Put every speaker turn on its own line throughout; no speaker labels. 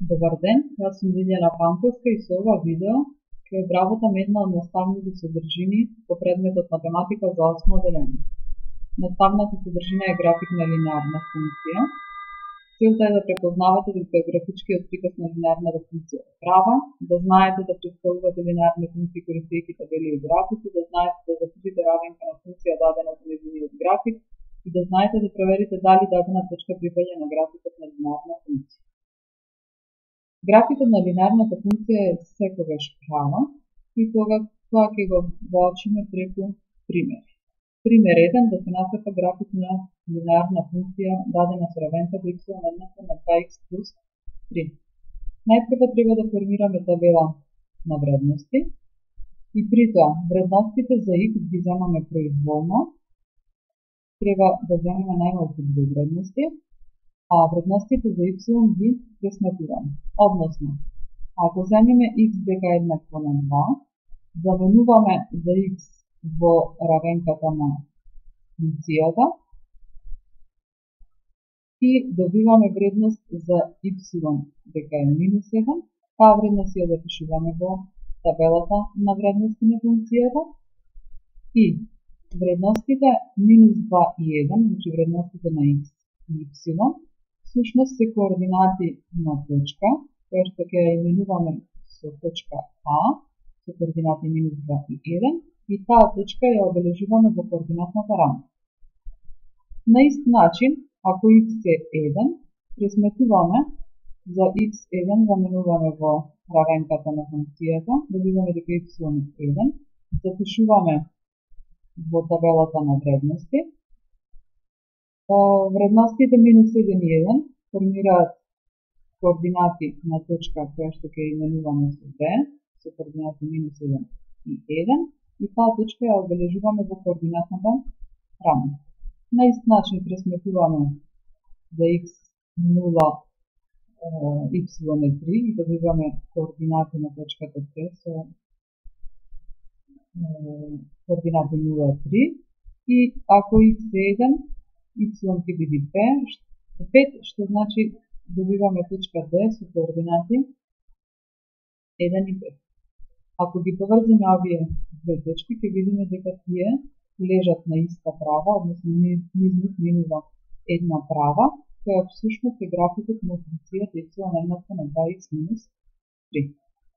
Добар ден, јас сум Лилјана Панковска и со ова видео ќе обработам една од наставните содржини по предметот математика за 8 одделение. Наставната содржина е график на линеарна функција. Целта е да препознавате дека графичкиот приказ на линеарната функција е права, да знаете да представувате линеарни функции користејќи табели и графици, да знаете да запишете равенка на функција дадена за нејзиниот график и да знаете да проверите дали дадена точка припаѓа на графикот на линеарна функција. Графикот на линеарната функција е секогаш права и тоа ќе го воочиме преку примери. Пример 1, да се нацрта график на линеарна функција дадена со равенката y еднакво на 2x плюс 3. Најпрво треба да формираме табела на вредности и при тоа вредностите за x ги земаме произволно. Треба да земеме најмалку две вредности, а вредностите за y ги пресметуваме. Односно, ако земеме x дека е еднакво на 2, заменуваме за x во равенката на функцијата и добиваме вредност за y дека е минус 1, таа вредност ја запишуваме во табелата на вредности на функцијата и вредностите минус 2 и 1, значи вредностите на x и y, всушност се координати на точка, која што ќе ја именуваме со точка А, со координати минус 2 и 1, и таа точка ја обележуваме во координатната рамка. На ист начин, ако x е 1, пресметуваме за x1 заменуваме во равенката на функцијата, добиваме дека y е 1, запишуваме во табелата на вредности. Вредностите минус 1 и 1 формираат координати на точка која што ќе именуваме со b, со координати минус 1 и 1, и таа точка ја обележуваме во координатната рамка. На ист начин пресметуваме за x0 y е 3 и добиваме координати на точката c со координати 0 и 3, и ако x е 1, y ќе биде 5, што значи добиваме точка D со координати 1 и 5. Ако ги поврземе овие две точки, ќе видиме дека тие лежат на иста права, односно низ нив минува една права, која всушност е графикот на функцијата y еднакво на 2x минус 3.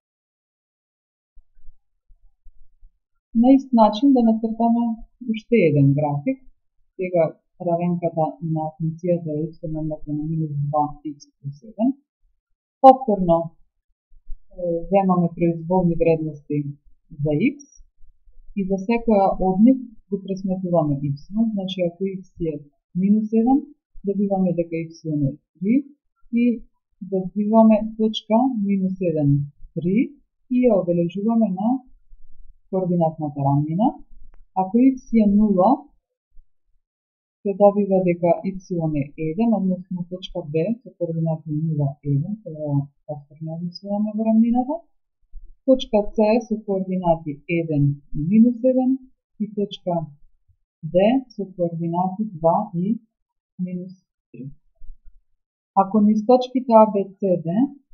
На ист начин да нацртаме уште еден график. Сега равенката на функцијата е y еднакво на минус 2x плюс 1. Повторно земаме произволни вредности за x и за секоја од нив го пресметуваме y. Значи ако x е минус 1, добиваме дека y е 3 и добиваме точка минус 1, 3 и ја обележуваме на координатната рамнина. Ако x е 0, се добива дека y е 1, односно точка B со координати 0, 1, тоа повторно обмислуваме во рамнината, точка C со координати 1 и минус 1 и точка D со координати 2 и минус 3. Ако низ точките A, B, C, D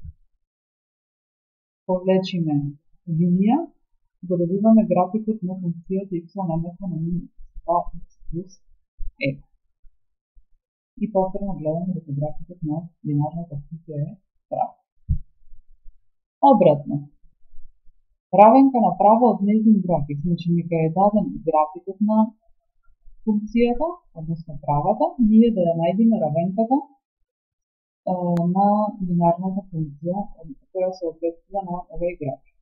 повлечиме линија, го добиваме графикот на функцијата y еднакво на минус 2x плюс 1. И повторно гледаме дека графикот на линеарната функција е прав. Обратно, равенка направо од нејзин график, значи нека е даден графикот на функцијата, односно правата, ние да ја најдеме равенката на линеарната функција која се соодветства на овој график.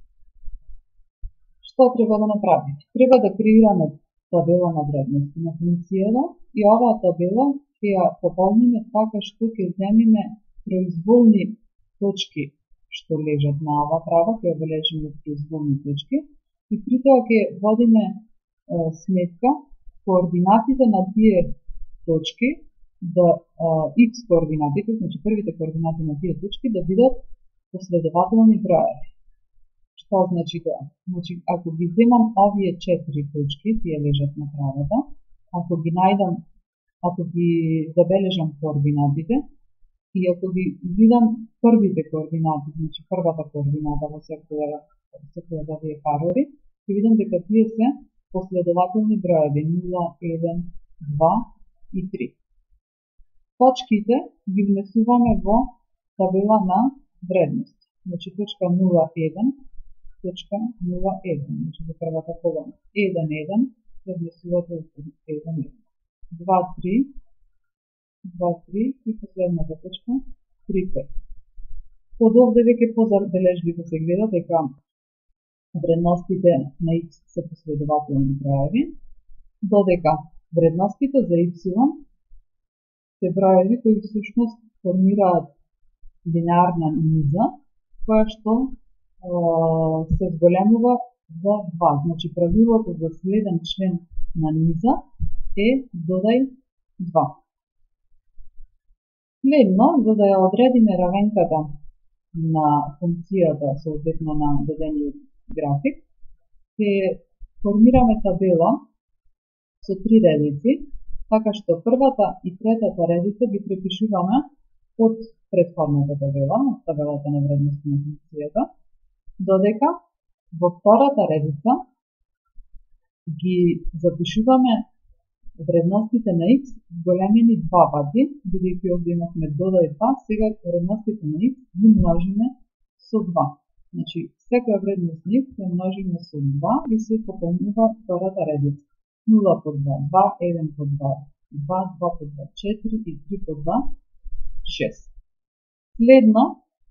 Што треба да направиме? Треба да креираме табела на вредности на функцијата и оваа табела ќе ја пополниме така што ќе земиме произволни точки што лежат на оваа права, ќе обележиме произволни точки и при тоа ќе водиме сметка координатите на тие точки, да x координатите, значи првите координати на тие точки да бидат последователни броеви. Што значи тоа? Значи, ако ги земам овие 4 точки, тие лежат на правата, ако ги забележам координатите, И ако ги видам првите координати, значи првата координата во секоја од овие парори, ќе видам дека тие се последователни броеви 0, 1, 2 и 3. Точките ги внесуваме во табела на вредност. Значи точка 0,1, точка 0,1, значи во првата колона. 1,1 се внесувате во 1,1. 2,3, 2,3 и последната точка 3,5. Од овде веќе позабележливо се гледа дека вредностите на x се последователни броеви, додека вредностите за y се броеви кои всушност формираат линеарна низа, која што се зголемува за 2. Значи правилото за следен член на низа е додај 2. Следно, за да ја одредиме равенката на функцијата соодветно на дадениот график, ќе формираме табела со 3 редици, така што првата и третата редица ги препишуваме од претходната табела, од табелата на вредност на функцијата, додека во втората редица ги запишуваме вредностите на x зголемени 2 пати, бидејќи овде имавме додај 2, сега вредностите на x ги множиме со 2. Значи, секоја вредност на x се множиме со 2 и се пополнува втората редица. 0 по 2, 2, 1 по 2, 2, 2 по 2, 4 и 3 по 2, 6. Следно,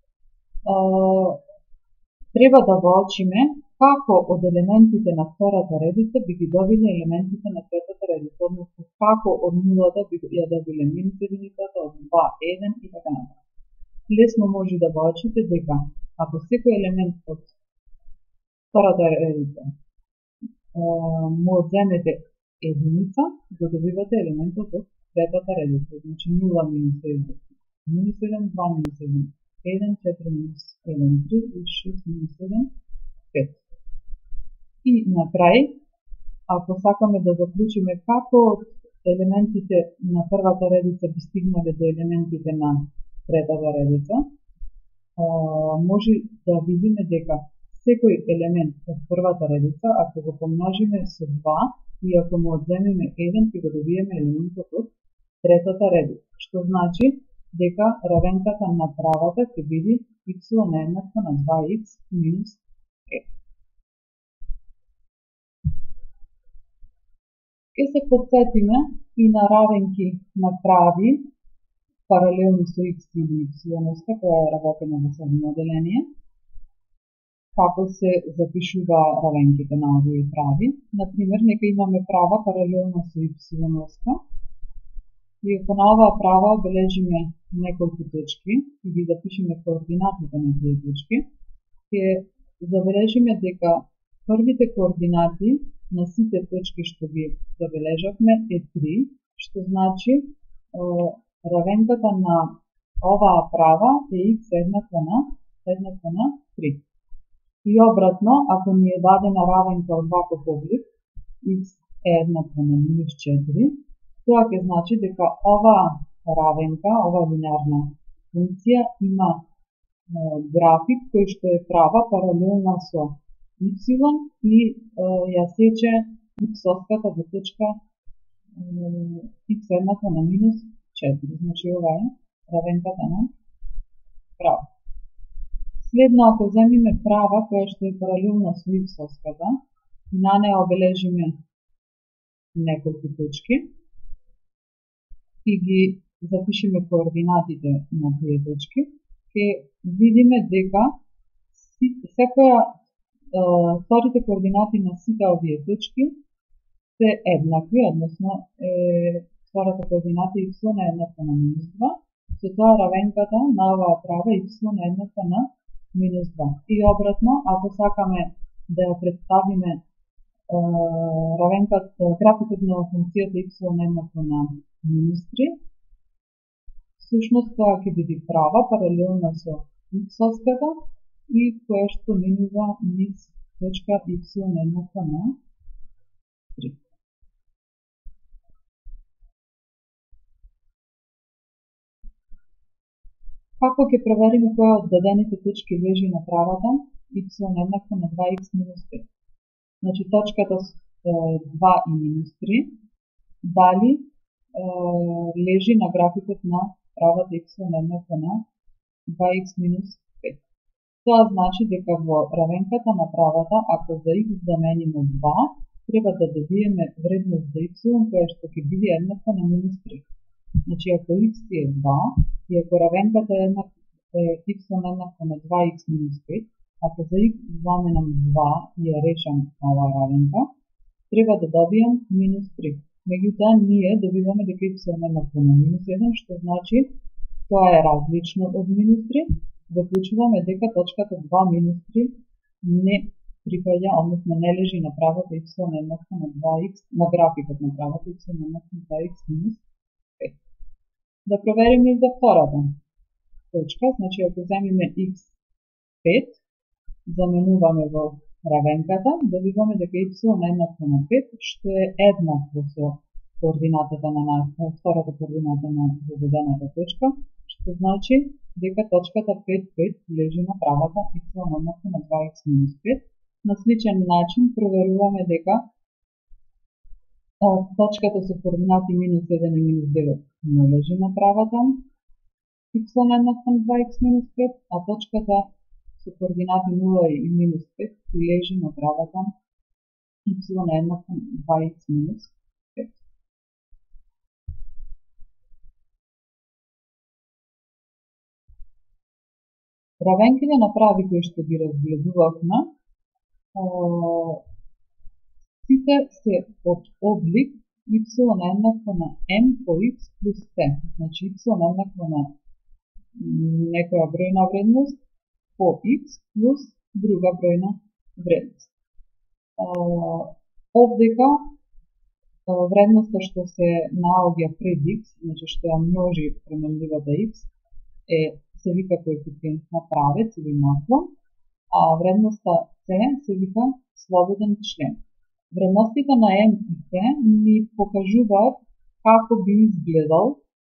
треба да воочиме како од елементите на втората редица би ги добиле елементите на третата редица, односно како од нулата би ја добиле минус единицата, од 2, 1 и така натаму. Лесно може да воочите дека ако секој елемент од втората редица му одземете единица, го добивате елементот од третата редица. Значи 0 минус 1, минус 1, 2 минус 1, 1, 4 минус 1, 3 и 6 минус 1, 5. И на крај, ако сакаме да заклучиме како од елементите на првата редица би стигнале до елементите на третата редица, може да видиме дека секој елемент од првата редица, ако го помножиме со 2 и ако му одземеме 1, ќе го добиеме елементот од третата редица, што значи дека равенката на правата ќе биде y еднакво на 2x минус 1. Ке се подсетиме и на равенки на прави, паралелни со x или y-оска, која е работена во седмо деление. Како се запишува равенките на овие прави? Например, нека имаме права паралелна со y-оска. И ако на оваа права обележиме неколку точки и ги запишеме координатите на тие точки, ќе забележиме дека првите координати на сите точки што ги забележавме е 3, што значи равенката на оваа права е x еднаква на 3. И обратно, ако ни е дадена равенка од ваков облик, x е еднаква на минус 4, тоа ќе значи дека оваа равенка, оваа линеарна функција има график кој што е права паралелна со y и ја сече x-оската во точка x еднаква на минус 4. Значи ова е равенката на права. Следно, ако земиме права која што е паралелна со x-оската, на неа обележиме неколку точки и ги запишеме координатите на тие точки, ќе видиме дека вторите координати на сите овие точки се еднакви, односно втората координата y е еднаква на минус 2, со тоа равенката на оваа права y е еднаква на минус 2. И обратно, ако сакаме да ја представиме графикот на функцијата y е еднаква на минус 3, всушност тоа ќе биде права паралелна со x-оската и која што минува низ точка y еднаква на 3. Како ќе провериме која од дадените точки лежи на правата y еднакво на 2x минус 5? Значи точката 2 и минус 3 дали лежи на графикот на правата y еднакво на 2x минус 5. Тоа значи дека во равенката на правата, ако за x замениме 2, треба да добиеме вредност за y која што ќе биде еднаква на минус 3. Значи ако x е 2 и ако равенката е y еднакво на 2x минус 5, ако за x заменам 2 и ја решам оваа равенка, треба да добијам минус 3. Меѓутоа, ние добиваме дека y еднакво на минус 1, што значи тоа е различно од минус 3. Заклучуваме дека точката 2 минус 3 не припаѓа, односно не лежи на правата y еднакво на 2x, на графикот на правата y еднакво на 2x минус 5. Да провериме и за втората точка, значи ако земиме x5, заменуваме во равенката, добиваме дека y еднакво на 5, што е еднакво со координатата на втората координата на зададената точка, што значи дека точката 5,5 лежи на правата y еднакво на 2x минус 5. На сличен начин проверуваме дека точката со координати минус 1 и минус 9 не лежи на правата y еднакво на 2x минус 5, а точката со координати 0 и минус 5 лежи на правата y еднакво на 2x минус 5. Равенките на прави кои што ги разгледувавме, сите се од облик y еднакво на m по x плюс c. Значи y еднакво на некоја бројна вредност по x плюс друга бројна вредност. Овдека вредноста што се наоѓа пред x, значи што ја множи променливата x, се вика коефициент на правец или наклон, а вредноста c се вика слободен член. Вредностите на m и c ни покажуваат како би изгледал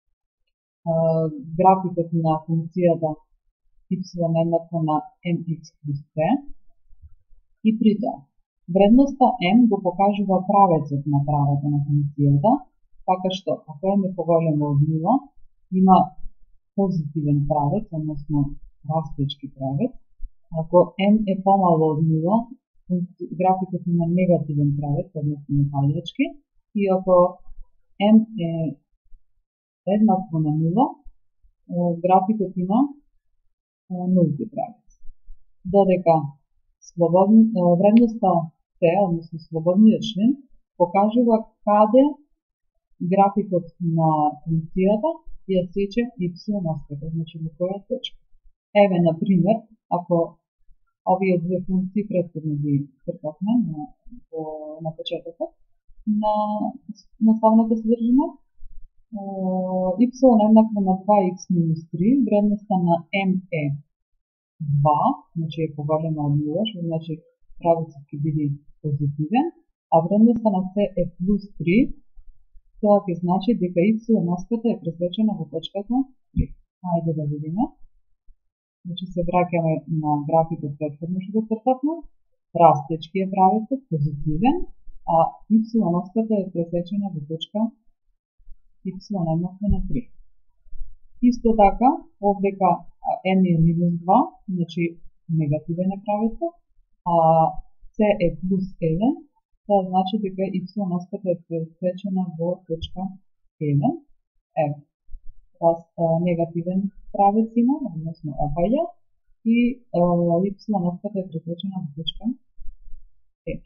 графикот на функцијата y еднакво на mx плюс c и при тоа вредноста m го покажува правецот на правата на функцијата, така што ако m е поголемо од 0, има позитивен правец, односно растечки правец. Ако m е помало од 0, графикот има негативен правец, односно паѓачки, и ако m е еднакво на 0, графикот има нулти правец. Додека вредноста c, односно слободниот член, покажува каде графикот на функцијата ја сече y оската, значи во која точка. Еве, например, ако овие две функции претходно ги цртавме на почетокот на наставната содржина, y еднакво на 2x минус 3, вредноста на m е 2, значи е поголема од 0, што значи правецот ќе биде позитивен, а вредноста на c е плюс 3, тоа ќе значи дека y оската е пресечена во точката 3. Ајде да видиме. Значи се враќаме на графикот претходно што го цртавме. Растечки е правецот, позитивен, а y оската е пресечена во точка y еднакво на 3. Исто така, овдека m е минус 2, значи негативен е правецот, а c е плюс 1, тоа значи дека y оската е пресечена во точка 1. Ево, негативен правец има, односно опаѓа, и y оската е пресечена во точка 1.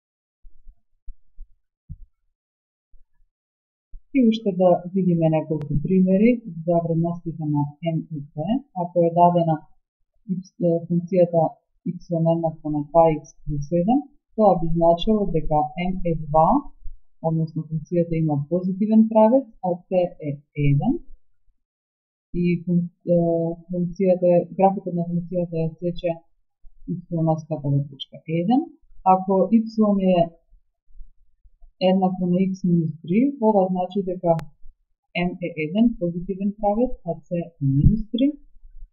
И уште да видиме неколку примери за вредностите на m и c. Ако е дадена функцијата y еднакво на 2x плюс 1, тоа би значило дека m е 2, односно функцијата има позитивен правец, а c е 1. И графикот на функцијата е сече y оската во точка 1. Ако y е еднакво на x минус 3, ова значи дека m е 1, позитивен правец, а c е минус 3.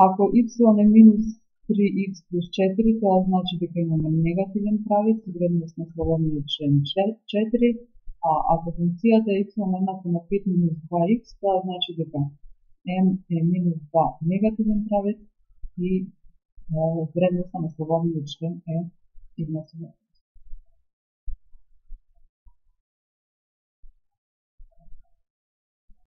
Ако y е минус 3x плюс 4, тоа значи дека имаме негативен правец и вредност на слободниот член 4, а ако функцијата y е еднакво на 5 минус 2x, тоа значи дека m е минус 2 негативен правец и вредноста на слободниот член е 1,5.